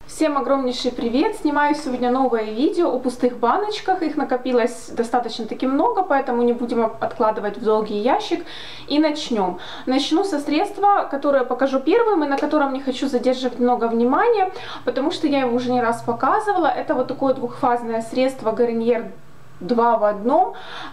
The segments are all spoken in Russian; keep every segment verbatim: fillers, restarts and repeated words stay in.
Всем огромнейший привет! Снимаю сегодня новое видео о пустых баночках. Их накопилось достаточно-таки много, поэтому не будем откладывать в долгий ящик. И начнем. Начну со средства, которое покажу первым и на котором не хочу задерживать много внимания, потому что я его уже не раз показывала. Это вот такое двухфазное средство Garnier два в одном.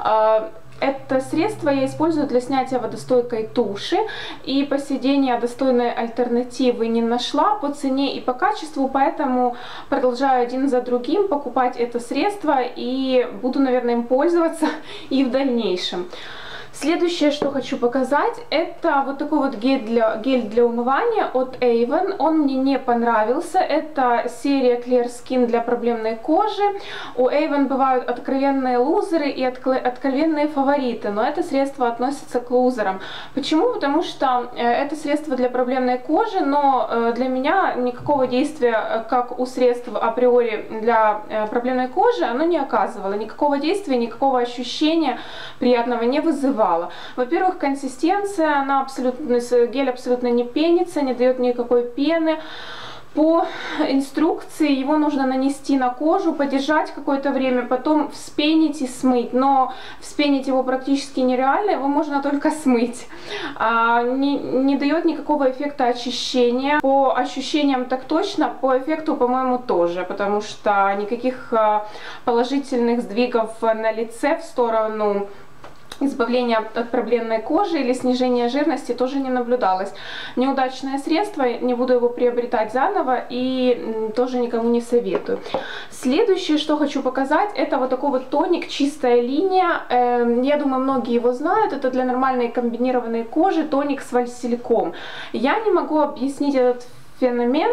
Это средство я использую для снятия водостойкой туши, и по сей день я достойной альтернативы не нашла по цене и по качеству, поэтому продолжаю один за другим покупать это средство и буду, наверное, им пользоваться и в дальнейшем. Следующее, что хочу показать, это вот такой вот гель для, гель для умывания от Avon. Он мне не понравился. Это серия Clear Skin для проблемной кожи. У Avon бывают откровенные лузеры и откровенные фавориты, но это средство относится к лузерам. Почему? Потому что это средство для проблемной кожи, но для меня никакого действия, как у средств априори для проблемной кожи, оно не оказывало. Никакого действия, никакого ощущения приятного не вызывало. Во-первых, консистенция, она абсолютно, гель абсолютно не пенится, не дает никакой пены. По инструкции его нужно нанести на кожу, подержать какое-то время, потом вспенить и смыть. Но вспенить его практически нереально, его можно только смыть. А, не, не дает никакого эффекта очищения. По ощущениям так точно, по эффекту, по-моему, тоже, потому что никаких положительных сдвигов на лице в сторону избавления от проблемной кожи или снижения жирности тоже не наблюдалось. Неудачное средство, не буду его приобретать заново и тоже никому не советую. Следующее, что хочу показать, это вот такой вот тоник «Чистая линия». Я думаю, многие его знают. Это для нормальной комбинированной кожи тоник с вальсильком. Я не могу объяснить этот феномен,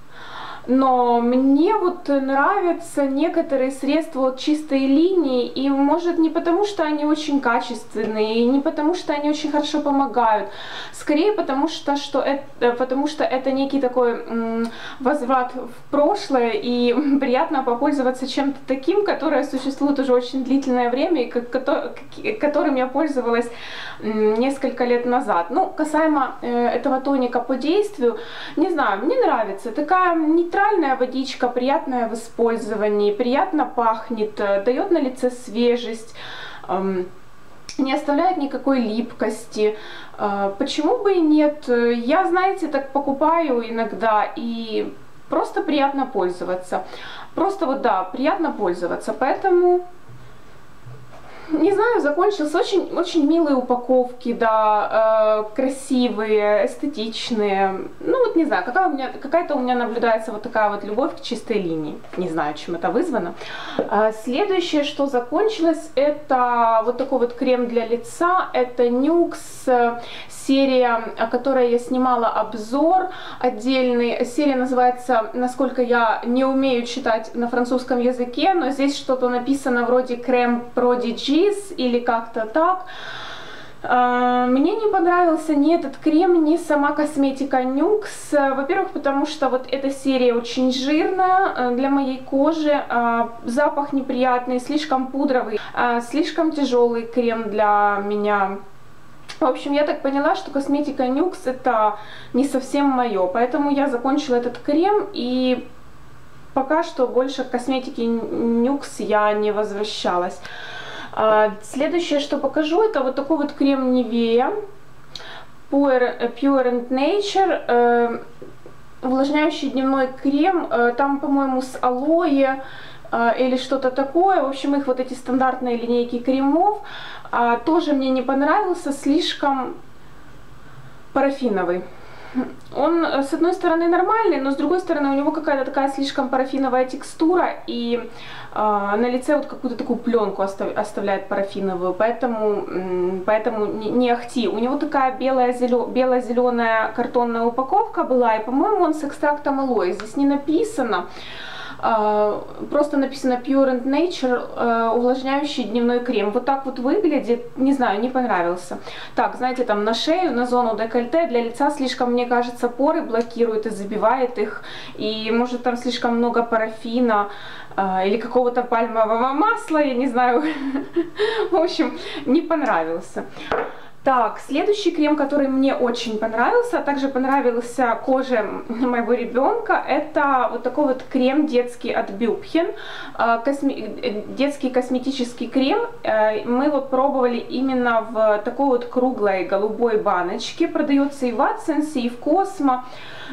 но мне вот нравятся некоторые средства от «Чистой линии», и может не потому, что они очень качественные, и не потому, что они очень хорошо помогают, скорее потому что, что это, потому что это некий такой м, возврат в прошлое, и приятно попользоваться чем-то таким, которое существует уже очень длительное время, и которым я пользовалась м, несколько лет назад. Ну, касаемо э, этого тоника по действию, не знаю, мне нравится. Такая нейтральная водичка, приятная в использовании, приятно пахнет, дает на лице свежесть, эм, не оставляет никакой липкости. Э, почему бы и нет? Я, знаете, так покупаю иногда, и просто приятно пользоваться. Просто вот, да, приятно пользоваться, поэтому... Не знаю, закончился. Очень, очень милые упаковки, да, э, красивые, эстетичные. Ну вот не знаю, какая у меня, какая-то у меня наблюдается вот такая вот любовь к «Чистой линии». Не знаю, чем это вызвано. Э, следующее, что закончилось, это вот такой вот крем для лица. Это Нюкс, серия, о которой я снимала обзор отдельный. Серия называется, насколько я не умею читать на французском языке, но здесь что-то написано вроде «Крем Prodigy» или как-то так. Мне не понравился ни этот крем, ни сама косметика Нюкс. Во-первых, потому что вот эта серия очень жирная для моей кожи, запах неприятный, слишком пудровый, слишком тяжелый крем для меня. В общем, я так поняла, что косметика Нюкс это не совсем мое, поэтому я закончила этот крем, и пока что больше к косметике Нюкс я не возвращалась. Следующее, что покажу, это вот такой вот крем Nivea Pure, Pure and Nature, э, увлажняющий дневной крем, э, там, по-моему, с алоэ э, или что-то такое. В общем, их вот эти стандартные линейки кремов э, тоже мне не понравился, слишком парафиновый. Он, с одной стороны, нормальный, но с другой стороны, у него какая-то такая слишком парафиновая текстура, и э, на лице вот какую-то такую пленку остав, оставляет парафиновую, поэтому, поэтому не, не ахти. У него такая бело-зеленая картонная упаковка была, и, по-моему, он с экстрактом алоэ. Здесь не написано. Просто написано Pure and Nature, увлажняющий дневной крем. Вот так вот выглядит, не знаю, не понравился. Так, знаете, там на шею, на зону декольте для лица слишком, мне кажется, поры блокирует и забивает их. И может там слишком много парафина или какого-то пальмового масла, я не знаю. В общем, не понравился. Так, следующий крем, который мне очень понравился, а также понравился коже моего ребенка, это вот такой вот крем детский от Bübchen, косме... детский косметический крем. Мы вот пробовали именно в такой вот круглой голубой баночке, продается и в Watsons, и в Cosmo.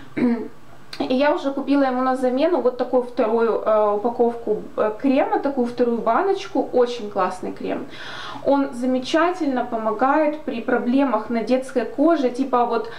И я уже купила ему на замену вот такую вторую э, упаковку крема, такую вторую баночку. Очень классный крем. Он замечательно помогает при проблемах на детской коже, типа вот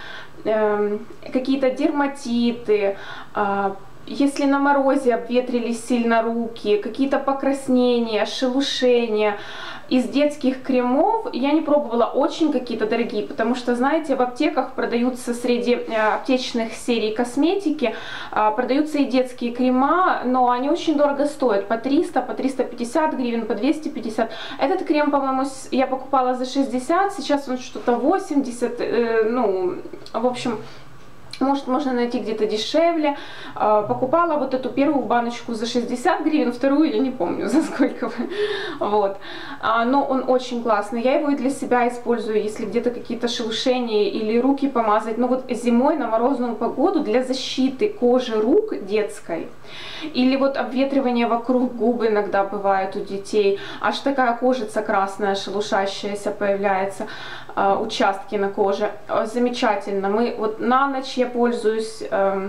э, какие-то дерматиты, э, если на морозе обветрились сильно руки, какие-то покраснения, шелушения. Из детских кремов я не пробовала очень какие-то дорогие, потому что, знаете, в аптеках продаются среди аптечных серий косметики, продаются и детские крема, но они очень дорого стоят, по триста, по триста пятьдесят гривен, по двести пятьдесят. Этот крем, по-моему, я покупала за шестьдесят, сейчас он что-то восемьдесят, ну, в общем... Может, можно найти где-то дешевле. Покупала вот эту первую баночку за шестьдесят гривен, вторую я не помню за сколько. Вот. Но он очень классный. Я его и для себя использую, если где-то какие-то шелушения или руки помазать. Но вот зимой на морозную погоду для защиты кожи рук детской. Или вот обветривание вокруг губ иногда бывает у детей. Аж такая кожица красная, шелушащаяся появляется. Участки на коже. Замечательно. Мы вот на ночь я пользуюсь, э,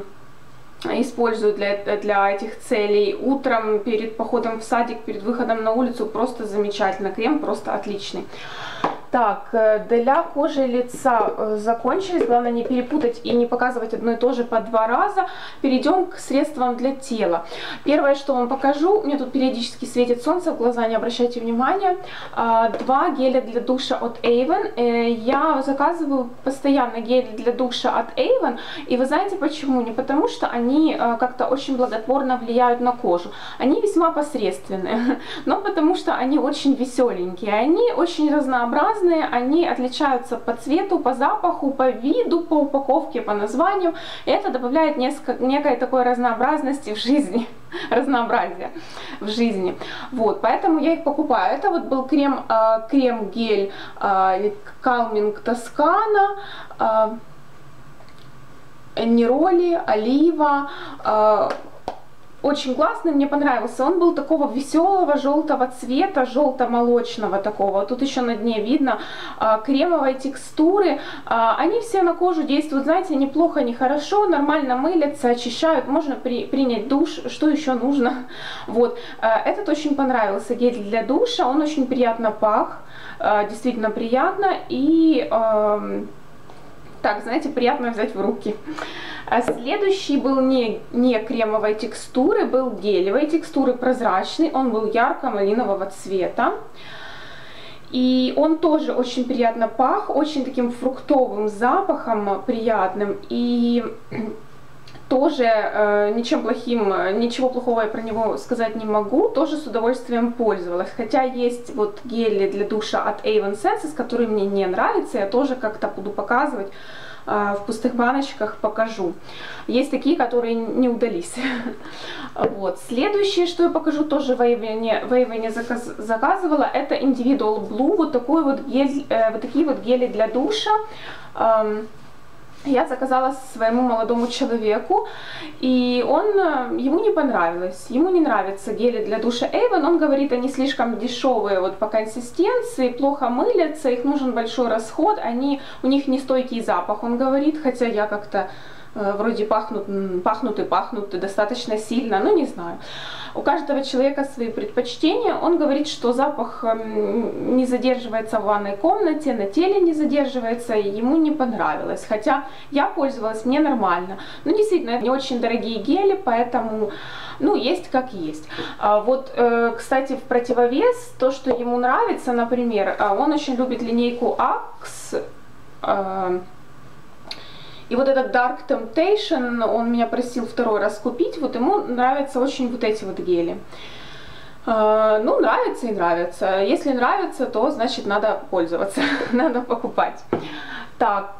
использую для, для этих целей. Утром перед походом в садик, перед выходом на улицу просто замечательно. Крем просто отличный. Так, для кожи лица закончились, главное не перепутать и не показывать одно и то же по два раза. Перейдем к средствам для тела. Первое, что вам покажу, мне тут периодически светит солнце в глаза, не обращайте внимания. Два геля для душа от Avon. Я заказываю постоянно гели для душа от Avon, и вы знаете почему? Не потому что они как-то очень благотворно влияют на кожу. Они весьма посредственные, но потому что они очень веселенькие, они очень разнообразные. Они отличаются по цвету, по запаху, по виду, по упаковке, по названию. И это добавляет несколько, некой такой разнообразности в жизни, разнообразия в жизни. Вот, поэтому я их покупаю. Это вот был крем, э, крем-гель э, Calming Toscana, э, Нероли, Олива. Э, Очень классный, мне понравился. Он был такого веселого желтого цвета, желто-молочного такого. Тут еще на дне видно а, кремовой текстуры. А, они все на кожу действуют, знаете, неплохо, нехорошо, нормально мылятся, очищают. Можно при, принять душ, что еще нужно. Вот. А, этот очень понравился гель для душа, он очень приятно пах, а, действительно приятно. И... А, так, знаете, приятно взять в руки. А следующий был не, не кремовой текстуры, был гелевой текстуры, прозрачный. Он был ярко-малинового цвета. И он тоже очень приятно пах, очень таким фруктовым запахом приятным. И тоже э, ничем плохим, ничего плохого я про него сказать не могу. Тоже с удовольствием пользовалась. Хотя есть вот гели для душа от Avon Senses, которые мне не нравятся. Я тоже как-то буду показывать. В пустых баночках покажу. Есть такие, которые не удались. Вот. Следующее, что я покажу, тоже в Avon, в Avon заказ, заказывала, это Individual Blue. Вот, такой вот гель, э, вот такие вот гели для душа. Эм, я заказала своему молодому человеку, и он, ему не понравилось. Ему не нравятся гели для душа Avon. Он говорит, они слишком дешевые вот по консистенции, плохо мылятся, их нужен большой расход, они, у них нестойкий запах, он говорит, хотя я как-то э, вроде пахнут, пахнут и пахнут достаточно сильно, но не знаю. У каждого человека свои предпочтения. Он говорит, что запах не задерживается в ванной комнате, на теле не задерживается, и ему не понравилось. Хотя я пользовалась, мне нормально. Но действительно, не очень дорогие гели, поэтому, ну, есть как есть. А вот, э, кстати, в противовес, то, что ему нравится, например, он очень любит линейку Axe. Э, И вот этот Dark Temptation, он меня просил второй раз купить, вот ему нравятся очень вот эти вот гели. Э, ну, нравится и нравится. Если нравится, то значит надо пользоваться, надо покупать. Так,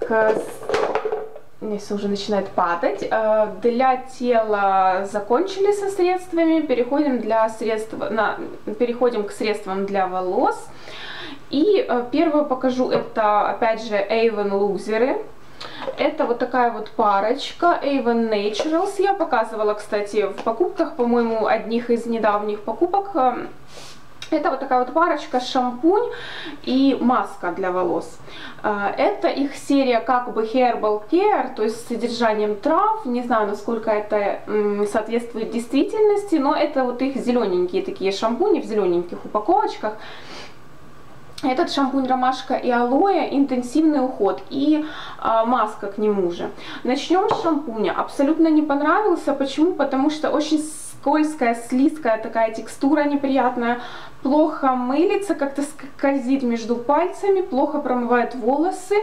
если уже начинает падать. Э, для тела закончили со средствами, переходим, для средств, на, переходим к средствам для волос. И первую покажу, это опять же Avon лузеры. Это вот такая вот парочка Avon Naturals. Я показывала, кстати, в покупках, по-моему, одних из недавних покупок. Это вот такая вот парочка, шампунь и маска для волос. Это их серия как бы Herbal Care, то есть с содержанием трав. Не знаю, насколько это соответствует действительности, но это вот их зелененькие такие шампуни в зелененьких упаковочках. Этот шампунь ромашка и алоэ, интенсивный уход, и а, маска к нему же. Начнем с шампуня. Абсолютно не понравился. Почему? Потому что очень скользкая, слизкая такая текстура неприятная. Плохо мылится, как-то скользит между пальцами, плохо промывает волосы,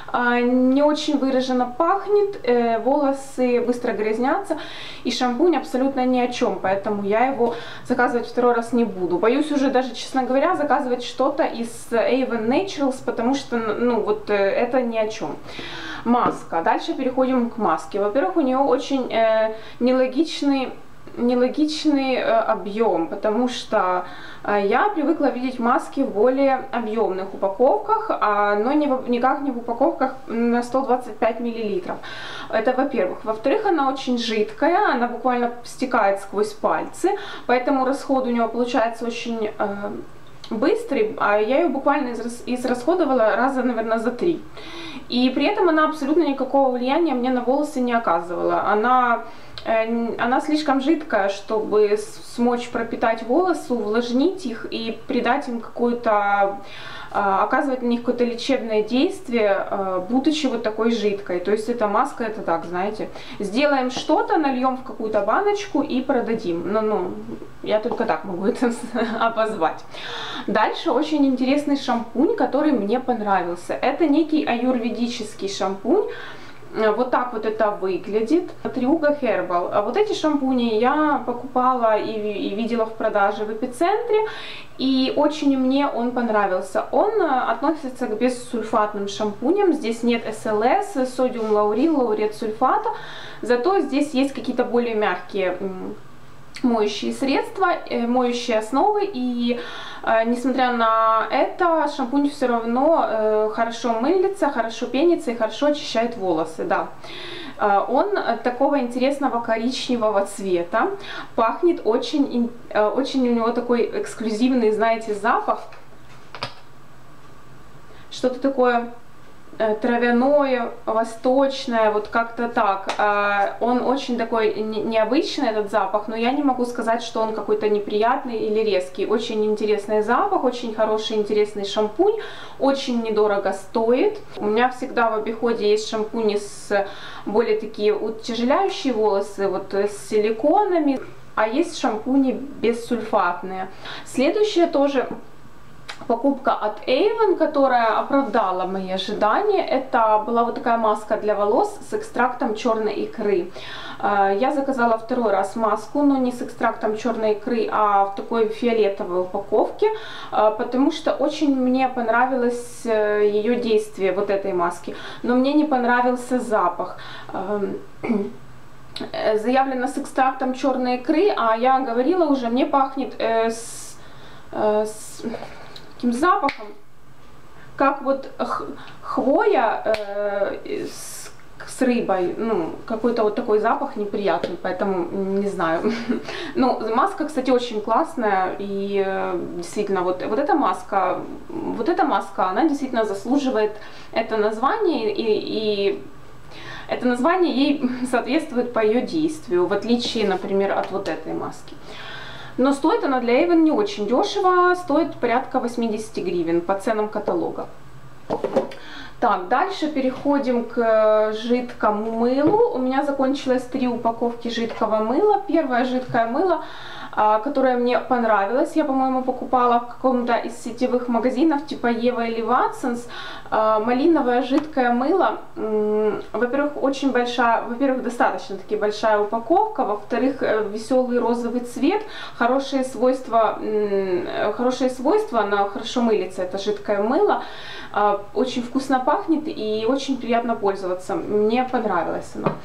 не очень выраженно пахнет, волосы быстро грязнятся, и шампунь абсолютно ни о чем, поэтому я его заказывать второй раз не буду. Боюсь уже даже, честно говоря, заказывать что-то из Avon Naturals, потому что, ну, вот это ни о чем. Маска. Дальше переходим к маске. Во-первых, у нее очень э, нелогичный нелогичный э, объем, потому что э, я привыкла видеть маски в более объемных упаковках, а, но не в, никак не в упаковках на сто двадцать пять миллилитров. Это во-первых. Во-вторых, она очень жидкая, она буквально стекает сквозь пальцы, поэтому расход у нее получается очень э, быстрый, а я ее буквально израс, израсходовала раза, наверное, за три. И при этом она абсолютно никакого влияния мне на волосы не оказывала. Она Она слишком жидкая, чтобы смочь пропитать волосы, увлажнить их и придать им какую-то, оказывать на них какое-то лечебное действие, будучи вот такой жидкой. То есть эта маска, это так, знаете, сделаем что-то, нальем в какую-то баночку и продадим. Ну, ну, я только так могу это обозвать. Дальше очень интересный шампунь, который мне понравился. Это некий аюрведический шампунь. Вот так вот это выглядит. Трюга Herbal. А вот эти шампуни я покупала и, и видела в продаже в Эпицентре. И очень мне он понравился. Он относится к бессульфатным шампуням. Здесь нет эс эл эс, содиум лаурил, лаурет сульфата. Зато здесь есть какие-то более мягкие моющие средства, моющие основы, и э, несмотря на это, шампунь все равно э, хорошо мылится, хорошо пенится и хорошо очищает волосы, да. Э, он такого интересного коричневого цвета, пахнет очень, э, очень у него такой эксклюзивный, знаете, запах, что-то такое травяное, восточное, вот как-то так. Он очень такой необычный, этот запах, но я не могу сказать, что он какой-то неприятный или резкий. Очень интересный запах, очень хороший, интересный шампунь, очень недорого стоит. У меня всегда в обиходе есть шампуни с более такие утяжеляющие волосы, вот с силиконами, а есть шампуни бессульфатные. Следующее тоже покупка от Avon, которая оправдала мои ожидания. Это была вот такая маска для волос с экстрактом черной икры. Я заказала второй раз маску, но не с экстрактом черной икры, а в такой фиолетовой упаковке, потому что очень мне понравилось ее действие, вот этой маски, но мне не понравился запах. Заявлено с экстрактом черной икры, а я говорила уже, мне пахнет с, с таким запахом, как вот хвоя э, с, с рыбой, ну, какой-то вот такой запах неприятный, поэтому не знаю. Ну, маска, кстати, очень классная, и э, действительно, вот, вот эта маска, вот эта маска, она действительно заслуживает это название, и, и это название ей соответствует по ее действию, в отличие, например, от вот этой маски. Но стоит она для Avon не очень дешево, стоит порядка восьмидесяти гривен по ценам каталога. Так, дальше переходим к жидкому мылу. У меня закончилось три упаковки жидкого мыла. Первое жидкое мыло, которое мне понравилось, я, по-моему, покупала в каком-то из сетевых магазинов типа Ева или Watsons. Малиновое жидкое мыло. Во-первых, очень большая, во-первых, достаточно таки большая упаковка, во-вторых, веселый розовый цвет, хорошие свойства, хорошие свойства, оно хорошо мылится, это жидкое мыло, очень вкусно пахнет и очень приятно пользоваться, мне понравилось оно.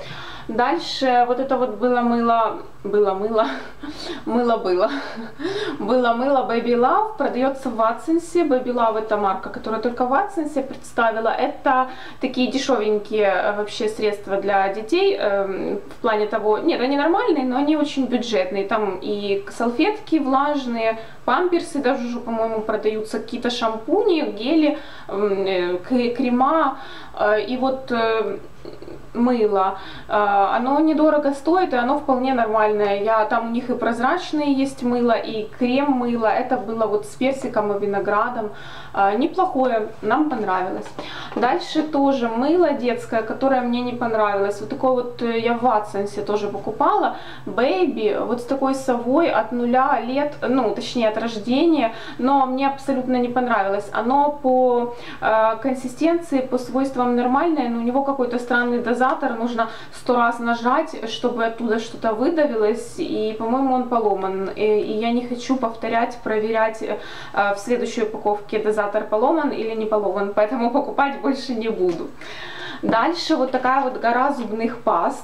Дальше вот это вот было мыло, было мыло, мыло было, было мыло Baby Love, продается в Watsons. Baby Love это марка, которая только в Watsons представила. Это такие дешевенькие вообще средства для детей, э, в плане того, нет, они нормальные, но они очень бюджетные. Там и салфетки влажные, памперсы даже, по-моему, продаются, какие-то шампуни, гели, э, крема, э, и вот э, мыло. Оно недорого стоит, и оно вполне нормальное. Я, там у них и прозрачные есть мыло, и крем мыло. Это было вот с персиком и виноградом. Неплохое, нам понравилось. Дальше тоже мыло детское, которое мне не понравилось. Вот такое вот я в Watsons тоже покупала. Baby, вот с такой совой от нуля лет, ну, точнее от рождения, но мне абсолютно не понравилось. Оно по э, консистенции, по свойствам нормальное, но у него какой-то странный дозатор, нужно сто раз нажать, чтобы оттуда что-то выдавилось, и, по-моему, он поломан. И, и я не хочу повторять, проверять э, в следующей упаковке, дозатор поломан или не поломан, поэтому покупать больше не буду. Дальше вот такая вот гора зубных паст.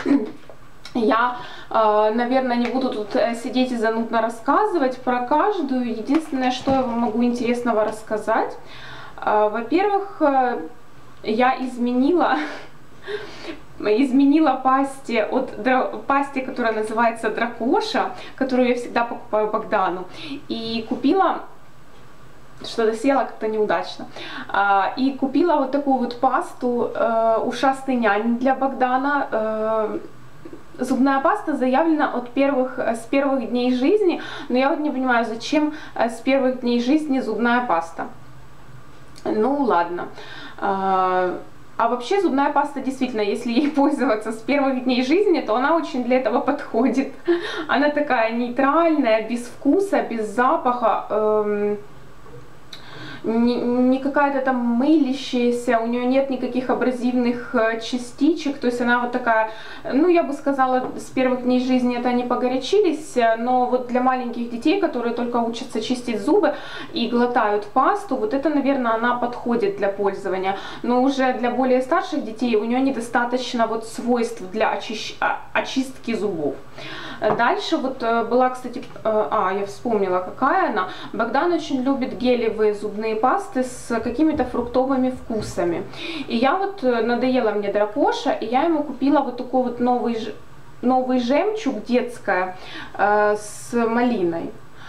Я, наверное, не буду тут сидеть и занудно рассказывать про каждую. Единственное, что я вам могу интересного рассказать. Во-первых, я изменила... изменила пасте от пасте, которая называется Дракоша, которую я всегда покупаю Богдану, и купила, что-то села как-то неудачно, и купила вот такую вот пасту ушастый нянь для Богдана. Зубная паста заявлена от первых, с первых дней жизни, но я вот не понимаю, зачем с первых дней жизни зубная паста. Ну ладно. А вообще зубная паста действительно, если ей пользоваться с первых дней жизни, то она очень для этого подходит. Она такая нейтральная, без вкуса, без запаха, эм, не, не какая-то там мылящаяся, у нее нет никаких абразивных частичек, то есть она вот такая, ну я бы сказала, с первых дней жизни это они погорячились, но вот для маленьких детей, которые только учатся чистить зубы и глотают пасту, вот это, наверное, она подходит для пользования, но уже для более старших детей у нее недостаточно вот свойств для очищ... очистки зубов. Дальше вот была, кстати, а, я вспомнила, какая она. Богдан очень любит гелевые зубные пасты с какими-то фруктовыми вкусами. И я вот, надоела мне Дракоша, и я ему купила вот такой вот новый, новый жемчуг детская э, с малиной.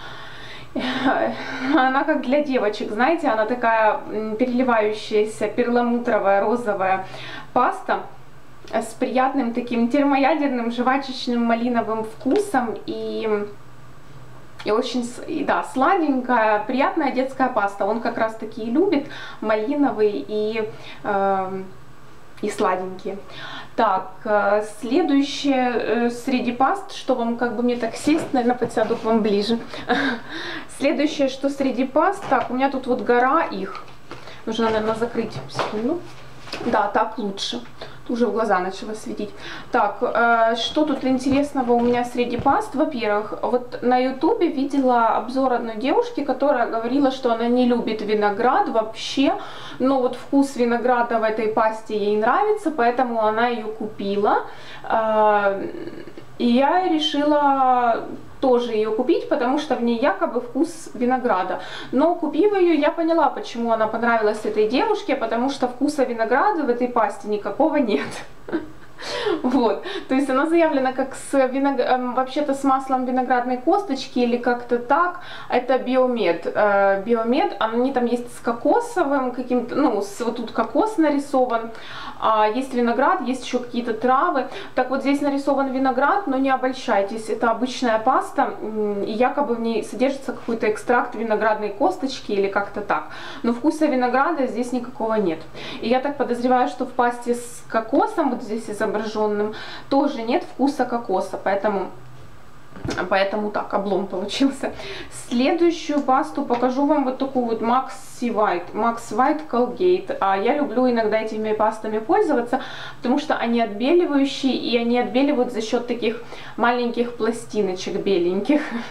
Она как для девочек, знаете, она такая переливающаяся, перламутровая, розовая паста с приятным таким термоядерным жвачечным малиновым вкусом и, и очень, и, да, сладенькая, приятная детская паста. Он как раз таки и любит малиновый и, э, и сладенькие. Так, следующее среди паст, что вам, как бы мне так сесть, наверное, подсяду к вам ближе. Следующее, что среди паст, так, у меня тут вот гора их. Нужно, наверное, закрыть секунду. Да, так лучше. Уже в глаза начала светить. Так, э, что тут интересного у меня среди паст? Во-первых, вот на ютубе видела обзор одной девушки, которая говорила, что она не любит виноград вообще, но вот вкус винограда в этой пасте ей нравится, поэтому она ее купила. Э, и я решила тоже ее купить, потому что в ней якобы вкус винограда. Но купив ее, я поняла, почему она понравилась этой девушке, потому что вкуса винограда в этой пасте никакого нет. Вот, то есть она заявлена как с виног... вообще-то с маслом виноградной косточки или как-то так. Это биомед. Биомед, они там есть с кокосовым каким-то, ну, с, вот тут кокос нарисован. А есть виноград, есть еще какие-то травы. Так вот здесь нарисован виноград, но не обольщайтесь, это обычная паста, и якобы в ней содержится какой-то экстракт виноградной косточки или как-то так. Но вкуса винограда здесь никакого нет. И я так подозреваю, что в пасте с кокосом, вот здесь изображенным, тоже нет вкуса кокоса, поэтому... Поэтому так, облом получился. Следующую пасту покажу вам вот такую вот Maxi White. Max White Colgate. А я люблю иногда этими пастами пользоваться, потому что они отбеливающие, и они отбеливают за счет таких маленьких пластиночек беленьких.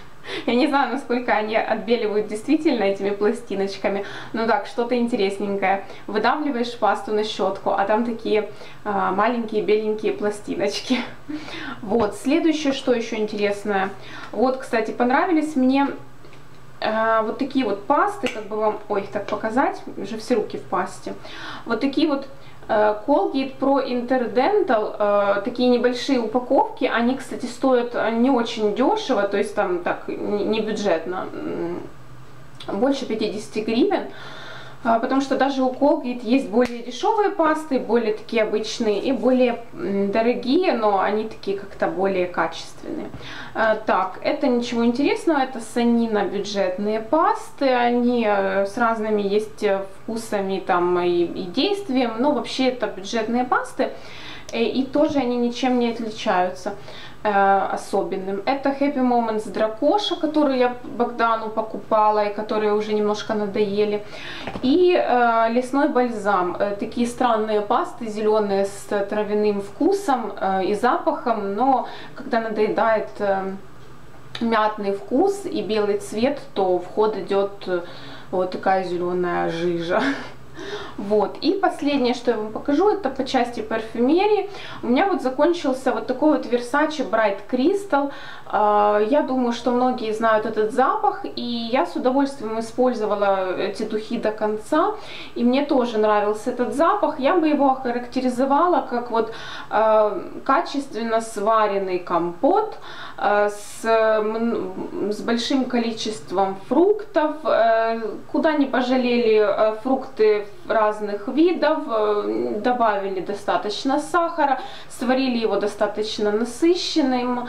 Я не знаю, насколько они отбеливают действительно этими пластиночками, но так, что-то интересненькое. Выдавливаешь пасту на щетку, а там такие а, маленькие беленькие пластиночки. Вот, следующее, что еще интересное. Вот, кстати, понравились мне а, вот такие вот пасты, как бы вам, ой, их так показать, уже все руки в пасте. Вот такие вот Colgate Pro Interdental, э, такие небольшие упаковки, они, кстати, стоят не очень дешево, то есть там так не бюджетно, больше пятидесяти гривен, э, потому что даже у Colgate есть более дешевые пасты, более такие обычные и более дорогие, но они такие как-то более качественные. Э, так, это ничего интересного, это Sanina бюджетные пасты, они э, с разными есть вкусами там и, и действием, но вообще это бюджетные пасты, и, и тоже они ничем не отличаются э, особенным. Это Happy Moments Дракоша, которую я Богдану покупала и которые уже немножко надоели, и э, лесной бальзам, э, такие странные пасты зеленые с травяным вкусом э, и запахом, но когда надоедает э, мятный вкус и белый цвет, то в ход идет э, вот такая зеленая жижа. Вот, и последнее, что я вам покажу, это по части парфюмерии. У меня вот закончился вот такой вот Versace Bright Crystal. Я думаю, что многие знают этот запах, и я с удовольствием использовала эти духи до конца, и мне тоже нравился этот запах. Я бы его охарактеризовала как вот качественно сваренный компот с, с большим количеством фруктов, куда не пожалели фрукты разных видов, добавили достаточно сахара, сварили его достаточно насыщенным.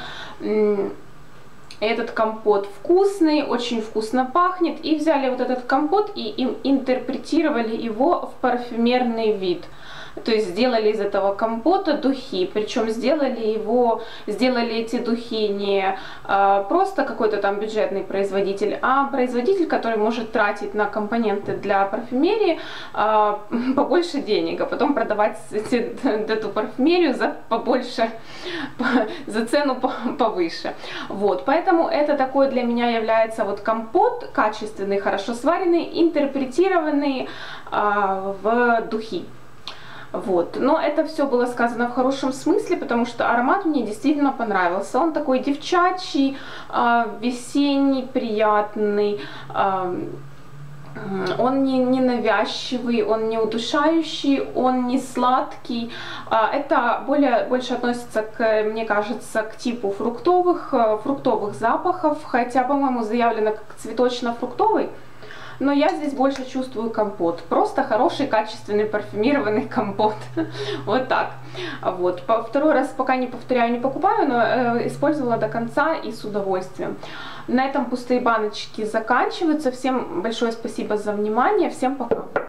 Этот компот вкусный, очень вкусно пахнет, и взяли вот этот компот и им интерпретировали его в парфюмерный вид. То есть сделали из этого компота духи, причем сделали его, сделали эти духи не а, просто какой-то там бюджетный производитель, а производитель, который может тратить на компоненты для парфюмерии а, побольше денег, а потом продавать эти, эту парфюмерию за побольше, по, за цену по, повыше. Вот, поэтому это такой для меня является вот компот качественный, хорошо сваренный, интерпретированный а, в духи. Вот. Но это все было сказано в хорошем смысле, потому что аромат мне действительно понравился. Он такой девчачий, весенний, приятный, он не, не навязчивый, он не удушающий, он не сладкий. Это более, больше относится, к, мне кажется, к типу фруктовых, фруктовых запахов, хотя, по-моему, заявлено как цветочно-фруктовый. Но я здесь больше чувствую компот. Просто хороший, качественный, парфюмированный компот. Вот так. Вот. По второй раз пока не повторяю, не покупаю, но э, использовала до конца и с удовольствием. На этом пустые баночки заканчиваются. Всем большое спасибо за внимание. Всем пока.